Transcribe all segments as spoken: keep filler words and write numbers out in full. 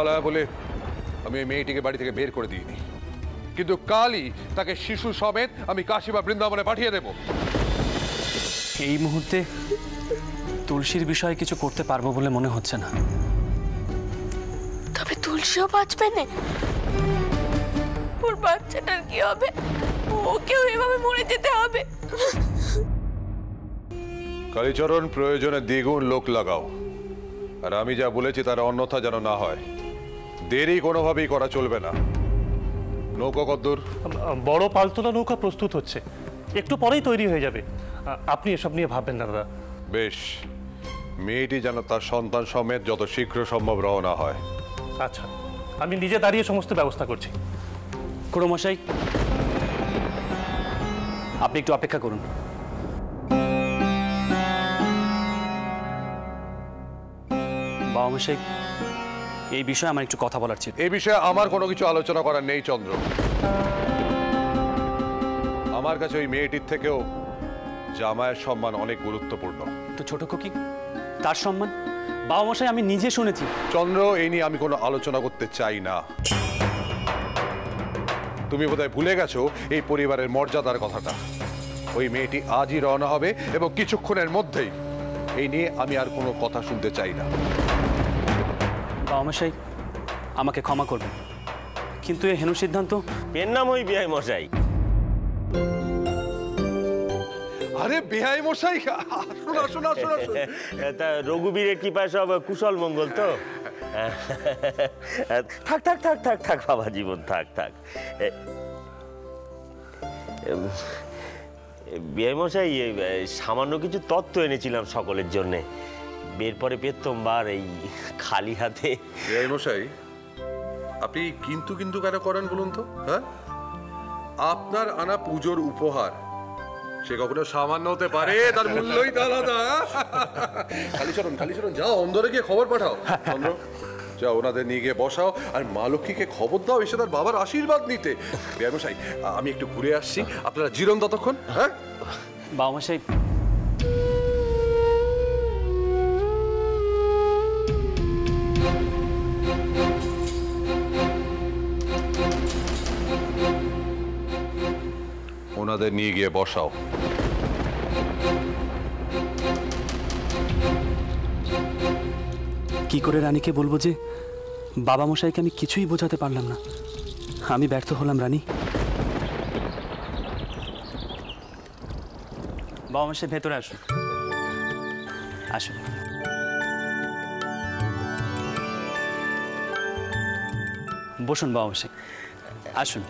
মহালয়া বলে আমি ওই মেয়েটিকে বাড়ি থেকে বের করে দিইনি, কিন্তু কালই তাকে শিশু সমেত আমি কাশী বা বৃন্দাবনে পাঠিয়ে দেব। এই মুহূর্তে তুলসীর বিষয়ে কিছু করতে পারবো বলে মনে হচ্ছে না। তবে তুলসীও বাঁচবে না? ওর বাচ্চাটার কি হবে? ওকেও এভাবে মরে যেতে হবে? কালীচরণ, প্রয়োজনে দ্বিগুণ লোক লাগাও, আর আমি যা বলেছি তার অন্যথা যেন না হয়। দেরি কোনোভাবেই করা চলবে না। নৌকা কদ্দূর? বড় পালতোলা নৌকা প্রস্তুত হচ্ছে, একটু পরেই তৈরি হয়ে যাবে। আপনি এসব নিয়ে ভাববেন না দাদা। বেশ, মেয়েটি যেন তার সন্তান সমেত যত শীঘ্র সম্ভব রওনা হয়। আচ্ছা, আমি নিজে দাঁড়িয়ে সমস্ত ব্যবস্থা করছি। খুড়োমশাই, আপনি একটু অপেক্ষা করুন। বাবা মশাই, এই বিষয়ে আমার একটু কথা বলার ছিল। এই বিষয়ে আমার কোনো কিছু আলোচনা করার নেই চন্দ্র। আমার কাছে ওই মেয়েটির থেকেও জামাইয়ের সম্মান অনেক গুরুত্বপূর্ণ। তো ছোট খুকি, তার সম্মান? বাবা মশাই, আমি নিজে শুনেছি। চন্দ্র, এই নিয়ে আমি কোনো আলোচনা করতে চাই না। তুমি বোধহয় ভুলে গেছো এই পরিবারের মর্যাদার কথাটা। ওই মেয়েটি আজই রওনা হবে এবং কিছুক্ষণের মধ্যেই। এই নিয়ে আমি আর কোনো কথা শুনতে চাই না। বাবা মশাই, আমাকে ক্ষমা করবেন, কিন্তু এই হেন সিদ্ধান্ত। এর নাম ওই বিহাই মশাই। আরে বিহাই মশাই, শোনা শোনা শোনা। তা রঘুবীরের কৃপা সব কুশল মঙ্গল তো? থাক থাক থাক থাক থাক বাবা জীবন, থাক থাক। বিহাই মশাই, সামান্য কিছু তত্ত্ব এনেছিলাম সকলের জন্যে। বের পরে প্রথমবার এই খালি হাতে। বিহাই মশাই, আপনি কিন্তু কিন্তু কেন করেন বলুন তো? হ্যাঁ, আপনার আনা পুজোর উপহার সে কখনো সামান্য হতে পারে? তার মূল্যই তো আলাদা। কালীচরণ, কালীচরণ, যাও অন্দরে গিয়ে খবর পাঠাও। চন্দ্র, যাও ওনাদের নিয়ে গিয়ে বসাও, আর মা লক্ষ্মীকে খবর দাও এসে তার বাবার আশীর্বাদ নিতে। বিহাই মশাই, আমি একটু ঘুরে আসছি, আপনারা জিরন ততক্ষণ। হ্যাঁ বাবা মশাই, ওনাদের নিয়ে গিয়ে বসাও। কি করে রানীকে বলবো যে বাবা মশাইকে আমি কিছুই বোঝাতে পারলাম না? আমি ব্যর্থ হলাম রানী। বাবা মশাই, ভেতরে আসুন, আসুন। বসুন বাবা মশাই, আসুন।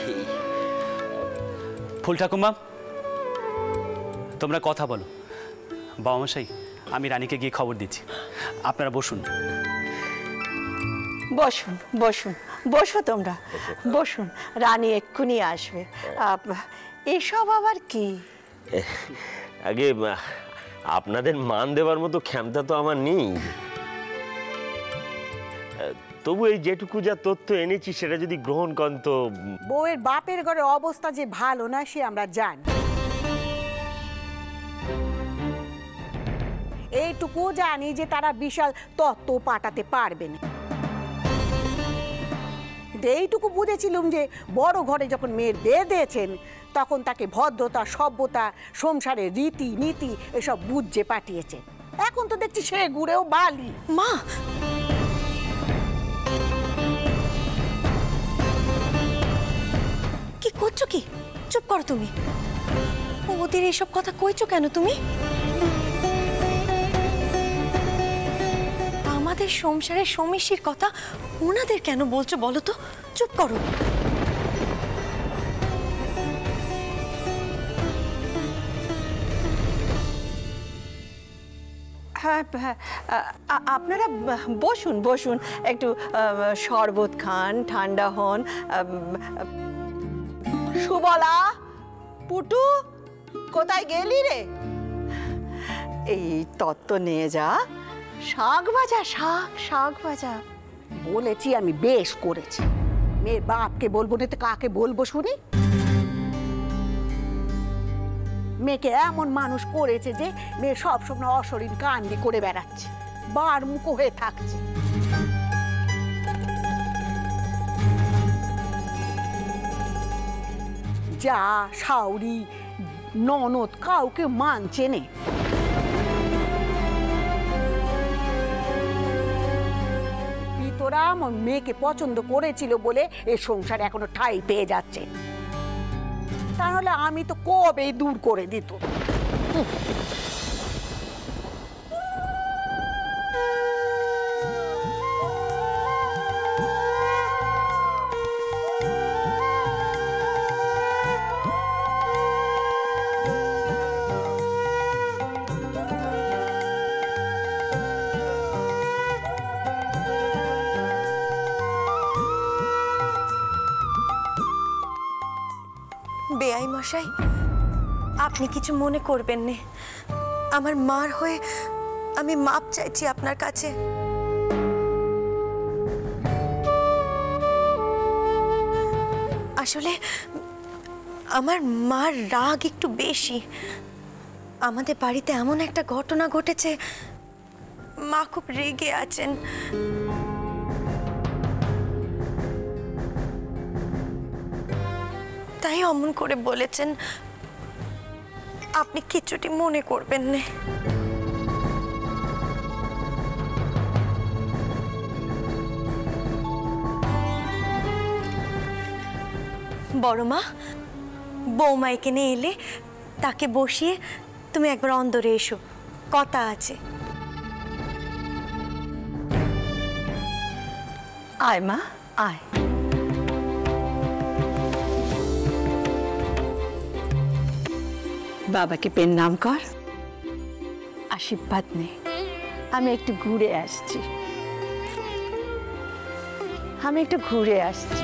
ফুল ঠাকুমা, তোমরা কথা বলো। বাবা মশাই, আমি রানীকে গিয়ে খবর দিচ্ছি, আপনারা বসুন। বসুন বসুন বসো, তোমরা বসুন। রানী এক্ষুনি আসবে। এসব আবার কি? আগে আপনাদের মান দেওয়ার মতো ক্ষমতা তো আমার নেই, তবু এই যেটুকু যা তথ্য এনেছি সেটা যদি গ্রহণ করেন তো। বউয়ের বাপের ঘরের অবস্থা যে ভালো না সে আমরা জানি। এইটুকু জানি যে তারা বিশাল তত্ত্ব পাঠাতে পারবে না। কিন্তু এইটুকু বুঝেছিলাম যে বড় ঘরে যখন মেয়ের বিয়ে দিয়েছেন তখন তাকে ভদ্রতা, সভ্যতা, সংসারের রীতি নীতি এসব বুঝে পাঠিয়েছেন। এখন তো দেখছি সে ঘুরেও বালি। মা, কি করছো? কি চুপ করো তুমি। ওদের এইসব কথা কইছো কেন তুমি? আমাদের সংসারের সমস্যার কথা ওনাদের কেন বলছো বলো তো? চুপ করো। হ্যাঁ হ্যাঁ, আপনারা বসুন বসুন, একটু শরবত খান, ঠান্ডা হন। সুবলা, পুটু, কোথায় গেলি রে? এই তত্ত্ব নিয়ে যা। শাক ভাজা, শাক শাক ভাজা বলেছি আমি, বেশ করেছি। মেয়ের বাপকে বলবো না তো কাকে বলবো শুনি? মেয়েকে এমন মানুষ করেছে যে মেয়ে সবসময় অশরীর কান্ডি করে বেড়াচ্ছে, বার মুখো হয়ে থাকছে। যা শাউরি ননদ কাউকে মানছে নে। তোরা আমার মেয়েকে পছন্দ করেছিল বলে এই সংসার এখনো ঠাঁই পেয়ে যাচ্ছে, তাহলে আমি তো কবেই দূর করে দিত। বেআই মশাই, আপনি কিছু মনে করবেন না, আমার মার হয়ে আমি মাপ চাইছি আপনার কাছে। আসলে আমার মার রাগ একটু বেশি। আমাদের বাড়িতে এমন একটা ঘটনা ঘটেছে, মা খুব রেগে আছেন। তাই অমন করে বলেছেন, আপনি কিছুটি মনে করবেন না। বড় মা, বৌমা এখানে এলে তাকে বসিয়ে তুমি একবার অন্দরে এসো, কথা আছে। আয় মা আয়। বাবাকে পেন নাম কর, আশীর্বাদ নে। আমি একটু ঘুরে আসছি, আমি একটু ঘুরে আসছি।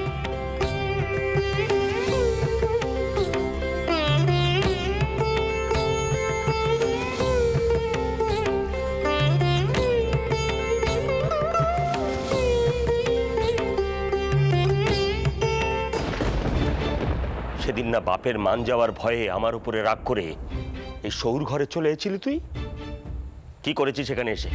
সেদিন না বাপের মান যাওয়ার ভয়ে আমার উপরে রাগ করে এই সৌর ঘরে চলে এসেছিলি তুই? কি করেছিস সেখানে এসে?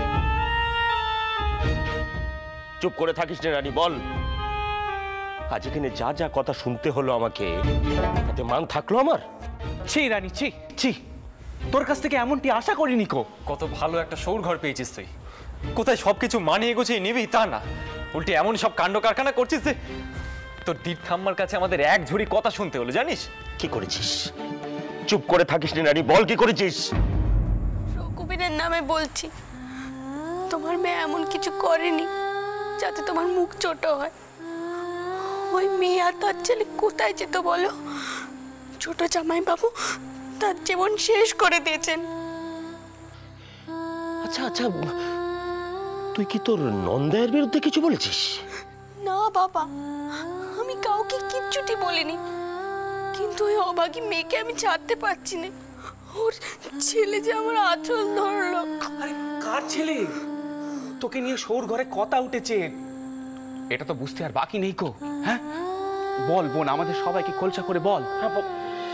চুপ করে থাকিস না রানী, বল। আজ এখানে যা যা কথা শুনতে হলো আমাকে, তাতে মান থাকলো আমার? ছি রানী, ছি ছি, তোর কাছ থেকে এমনটি আশা করিনি কো। কত ভালো একটা সৌর ঘর পেয়েছিস তুই, কোথায় সবকিছু মানিয়ে গুছিয়ে নিবি তা না, উল্টে এমন সব কাণ্ড কারখানা করছিস যে তোর দিদ ঠাম্মার কাছে আমাদের এক ঝুড়ি কথা শুনতে হলো, জানিস? কি করেছিস? চুপ করে থাকিস না রানী, বল কি করেছিস? রঘুবীরের নামে বলছি, তোমার মেয়ে এমন কিছু করেনি যাতে তোমার মুখ ছোট হয়। ওই মেয়ে আর তার ছেলে কোথায় যেত বলো? ছোট জামাই বাবু তার জীবন শেষ করে দিয়েছেন। আচ্ছা আচ্ছা, তুই কি তোর নন্দায়ের বিরুদ্ধে কিছু বলেছিস? না বাবা, আমি কাউকে কিচ্ছুটি বলিনি, কিন্তু ওই অভাগী মেয়েকে আমি ছাড়তে পারছি না। ওর ছেলে যে আমার আঁচল ধরলো। আরে কার ছেলে? তোকে নিয়ে সৌর ঘরে কথা উঠেছে, এটা তো বুঝতে আর বাকি নেই কো। হ্যাঁ বল বোন, আমাদের সবাইকে খোলসা করে বল। হ্যাঁ বল।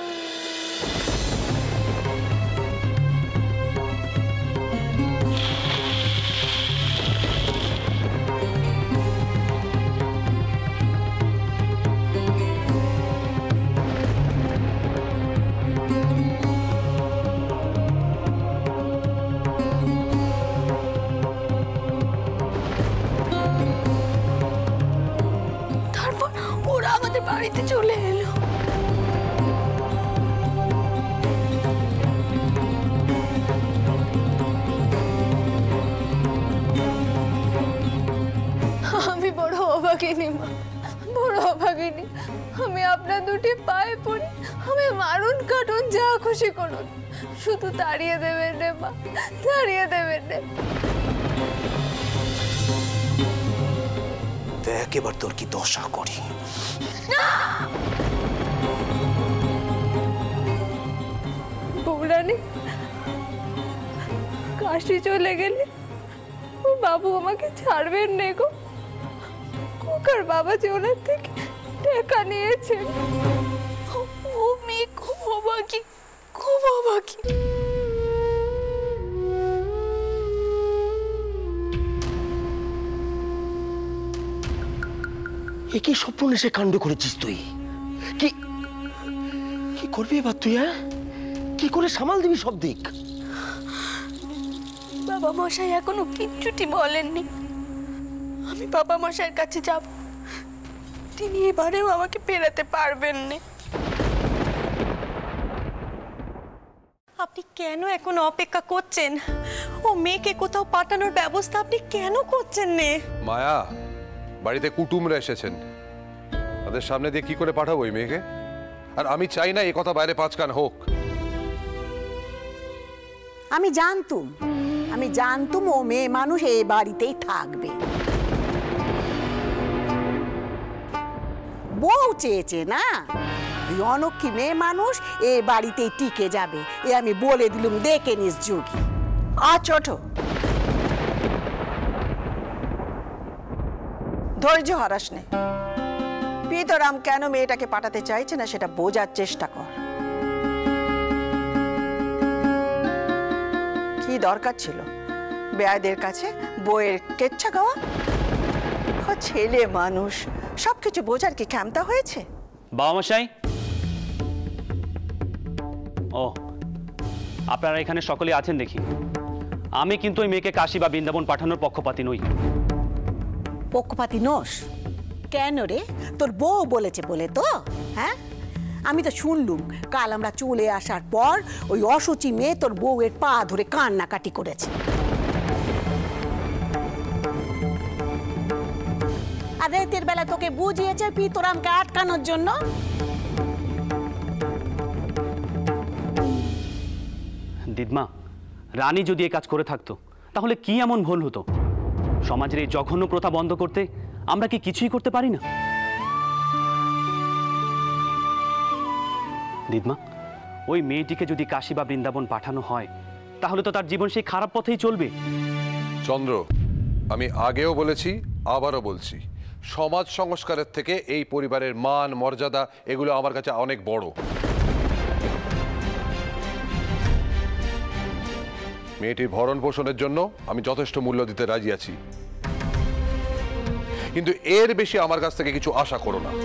বাড়িতে চলে এলো। আমি বড় অভাগিনী মা, বড় অভাগিনী। আমি আপনার দুটি পায়ে পড়ি, আমি মারুন কাটুন যা খুশি করুন, শুধু তাড়িয়ে দেবেন রে মা, তাড়িয়ে দেবেন রে। দেখ এবার তোর কি দশা করি। বৌরানী, কাশি চলে গেলে ও বাবু আমাকে ছাড়বেন না গো। কোকার বাবা যে ওনার থেকে টাকা নিয়েছেন। ও মেয়ে খুব অবাকি, খুব অবাকি। একই স্বপ্ন এসে কাণ্ড করেছিস তুই? কি করবি এবার তুই? হ্যাঁ, কি করে সামাল দিবি সব দিক? বাবা মশাই এখনো কিচ্ছুটি বলেননি। আমি বাবা মশাইয়ের কাছে যাব, তিনি এবারেও আমাকে ফেরাতে পারবেন না। আপনি কেন এখন অপেক্ষা করছেন? ও মেয়েকে কোথাও পাঠানোর ব্যবস্থা আপনি কেন করছেন না? মায়া, বাড়িতে কুটুমরা এসেছেন, তাদের সামনে দিয়ে কি করে পাঠাবো ওই মেয়েকে? আর আমি চাই না এই কথা বাইরে পাঁচকান হোক। আমি জানতুম আমি জানতুম ও মেয়ে মানুষ এই বাড়িতেই থাকবে। বউ চেয়েছে না, ওই অনক্ষী মেয়ে মানুষ এই বাড়িতেই টিকে যাবে, এ আমি বলে দিলুম। দেখে নিস যোগী। আজ ওঠো, ধৈর্য হারাস নে। পিতরাম কেন মেয়েটাকে পাঠাতে চাইছে না সেটা বোঝার চেষ্টা কর। কি দরকার ছিল বেয়াদের কাছে বইয়ের কেচ্ছা গাওয়া? ও ছেলে মানুষ, সবকিছু বোঝার কি ক্ষমতা হয়েছে? বাবা মশাই, ও আপনারা এখানে সকলে আছেন দেখি। আমি কিন্তু ওই মেয়েকে কাশী বা বৃন্দাবন পাঠানোর পক্ষপাতী নই। পক্ষপাতী নোস কেন রে? তোর বউ বলেছে বলে তো? হ্যাঁ, আমি তো শুনলুম কাল আমরা চলে আসার পর ওই অসুচি মেয়ে তোর বউয়ের পা ধরে কান্নাকাটি করেছে। আর রাতের বেলা তোকে বুঝিয়েছে পিতরামকে আটকানোর জন্য। দিদমা, রানী যদি এই কাজ করে থাকতো তাহলে কি এমন ভুল হতো? সমাজের এই জঘন্য প্রথা বন্ধ করতে আমরা কি কিছুই করতে পারি না? দিদমা, ওই মেয়েটিকে যদি কাশী বা বৃন্দাবন পাঠানো হয় তাহলে তো তার জীবন সেই খারাপ পথেই চলবে। চন্দ্র, আমি আগেও বলেছি, আবারও বলছি, সমাজ সংস্কারের থেকে এই পরিবারের মান মর্যাদা এগুলো আমার কাছে অনেক বড়। মেয়েটির ভরণ পোষণের জন্য আমি যথেষ্ট মূল্য দিতে রাজি আছি, কিন্তু এর বেশি আমার কাছ থেকে কিছু আশা করো না।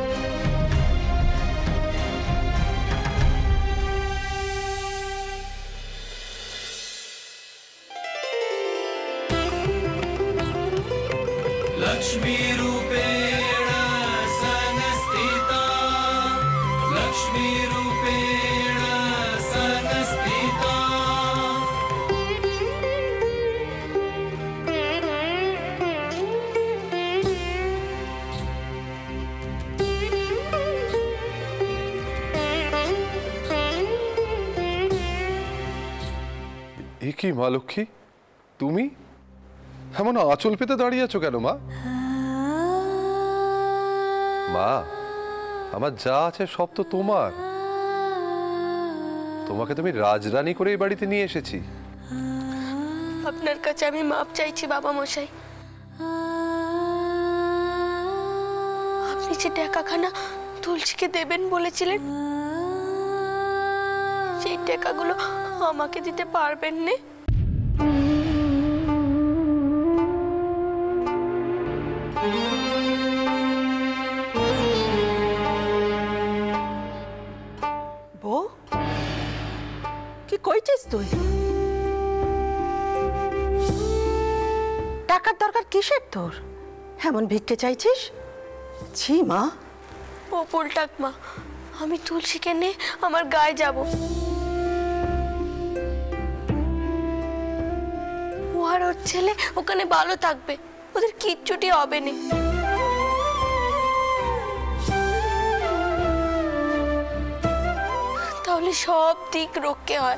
लक्ष्मी रूपेण संस्थिता लक्ष्मी रूपेण संस्थिता এ কি মা লক্ষ্মী, তুমি এমন আঁচল পেতে দাঁড়িয়ে আছো কেন মা? মা, আমার যা আছে সব তো তোমার। তোমাকে তুমি রাজরানী করে এই বাড়িতে নিয়ে এসেছি। আপনার কাছে আমি মাপ চাইছি বাবা মশাই। আপনি যে টাকাখানা তুলসীকে দেবেন বলেছিলেন, সেই টাকাগুলো আমাকে দিতে পারবেন না? বউ, কি কইছিস তুই? টাকার দরকার কিসের তোর? এমন ভিক্ষে চাইছিস? ছি মা। ও পোলটাক মা, আমি তুলসীকে নিয়ে আমার গায়ে যাব। ও আর ওর ছেলে ওখানে ভালো থাকবে, ওদের কিচ্ছুটি হবে না। তাহলে সব দিক রক্ষে হয়।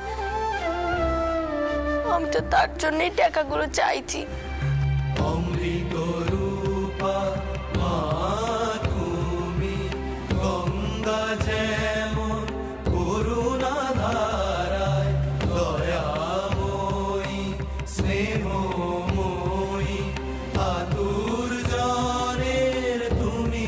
আমি তো তার জন্যই টাকাগুলো চাইছি। অমৃত রূপা মা তুমি, গঙ্গা যেমন করুণা ধারায়, দয়াময়ী স্নেহময়ী, আতুর জনের তুমি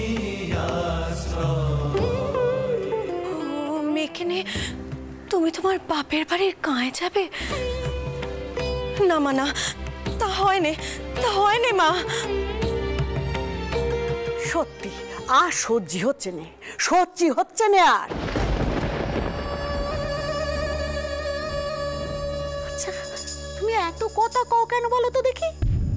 আশ্রয়। মেয়েকে তুমি তোমার বাপের বাড়ির গায়ে যাবে? না মা, না, তা হয় না, তা হয় না মা। সত্যি আর সহ্য হচ্ছে না, সহ্য হচ্ছে না আর। এত কথা কও কেন বলো তো দেখি?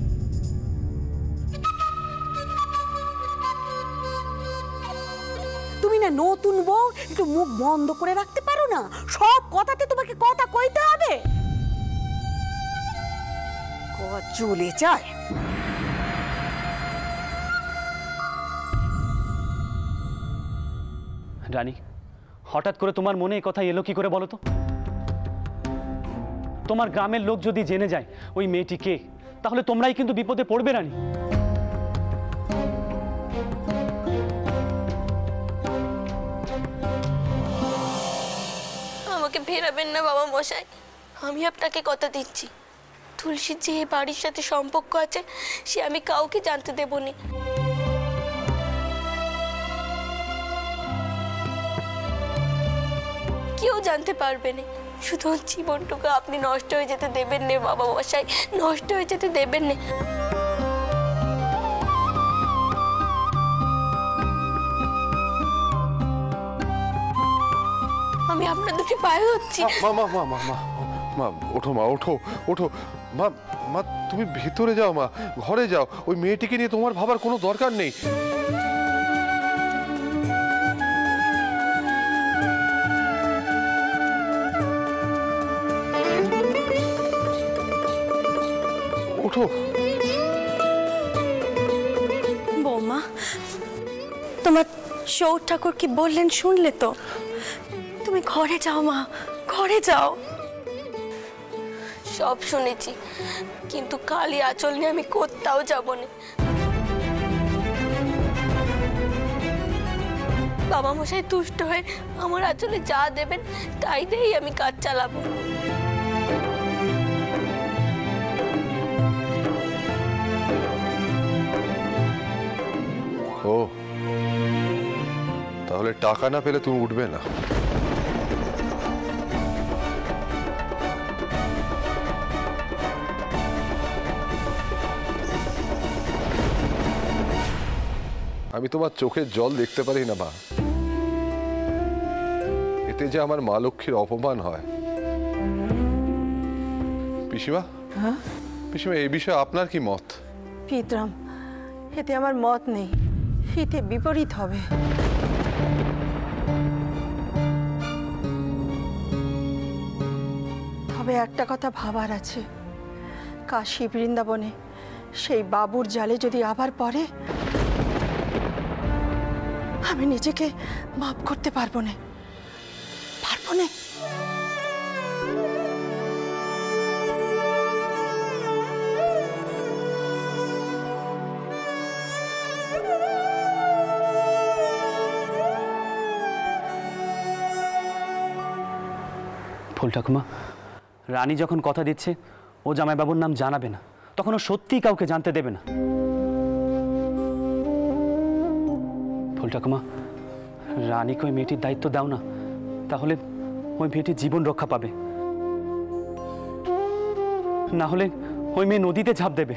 তুমি না নতুন বউ, একটু মুখ বন্ধ করে রাখতে পারো না? সব কথাতে তোমাকে কথা কইতে হবে? চলে যায়। রানী, হঠাৎ করে তোমার মনে এই কথা এলো কি করে বলো তো? তোমার গ্রামের লোক যদি জেনে যায় ওই মেয়েটি কে, তাহলে তোমরাই কিন্তু বিপদে পড়বে রানী। আমাকে ফেরাবেন না বাবা মশাই, আমি আপনাকে কথা দিচ্ছি, তুলসীর যে বাড়ির সাথে সম্পর্ক আছে সে আমি কাউকে জানতে দেব না। কেউ জানতে পারবে না, শুধু জীবনটুকু আপনি নষ্ট হয়ে যেতে দেবেন না বাবা মশাই, নষ্ট হয়ে যেতে দেবেন না। আমি আপনার দুটি পায়ে হচ্ছি। মা মা মা মা মা মা ওঠো মা, ওঠো ওঠো মা। মা তুমি ভেতরে যাও মা, ঘরে যাও। ওই মেয়েটিকে নিয়ে তোমার ভাবার কোনো দরকার নেই। ওঠো। বৌমা, তোমার শৌর ঠাকুর কি বললেন শুনলে তো? তুমি ঘরে যাও মা, ঘরে যাও। সব শুনেছি, কিন্তু কালি আঁচল নিয়ে আমি কোথাও যাব না। বাবা মশাই তুষ্ট হয়ে আমার আঁচলে যা দেবেন তাই দিয়েই আমি কাজ চালাবো। ও, তাহলে টাকা না পেলে তুমি উঠবে না? আমি তোমার চোখের জল দেখতে পারি না মা, এতে যে আমার মা লক্ষ্মীর অপমান হয়। পিসিমা, পিসিমা এই বিষয়ে আপনার কি মত? পিতরাম, এতে আমার মত নেই, এতে বিপরীত হবে। তবে একটা কথা ভাবার আছে, কাশী বৃন্দাবনে সেই বাবুর জালে যদি আবার পড়ে, আমি নিজেকে মাফ করতে পারবো না, পারবো না। ফুল ঠাকুমা, রানী যখন কথা দিচ্ছে ও জামাইবাবুর নাম জানাবে না, তখন ও সত্যিই কাউকে জানতে দেবে না। ফুল ঠাকুমা, রানীকে ওই মেয়েটির দায়িত্ব দাও না, তাহলে ওই মেয়েটির জীবন রক্ষা পাবে। না হলে ওই মেয়ে নদীতে ঝাঁপ দেবে।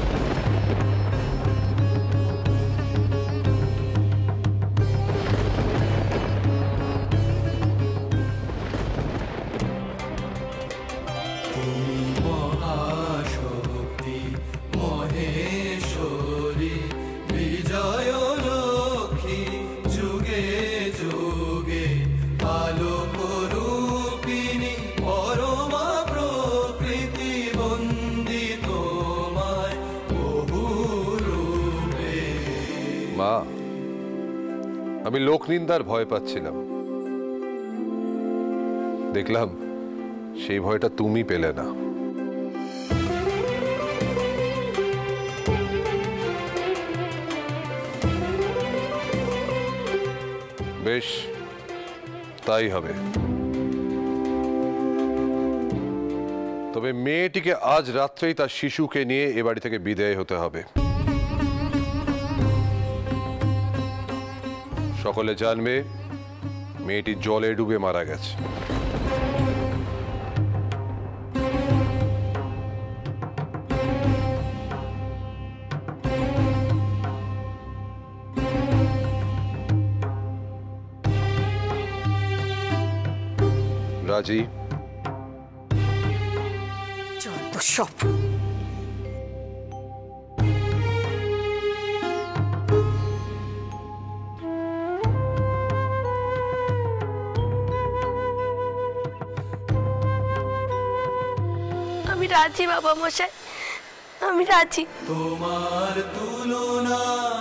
মা, আমি লোক নিন্দার ভয় পাচ্ছিলাম, দেখলাম সেই ভয়টা তুমি পেলে না। বেশ, তাই হবে। তবে মেয়েটিকে আজ রাত্রেই তার শিশুকে নিয়ে এ বাড়ি থেকে বিদায় হতে হবে। সকলে জানবে মেয়েটি জলে ডুবে মারা গেছে। রাজি? উৎসব। আমি রাজি বাবা মশাই, আমি রাজি। তোমার তুলনা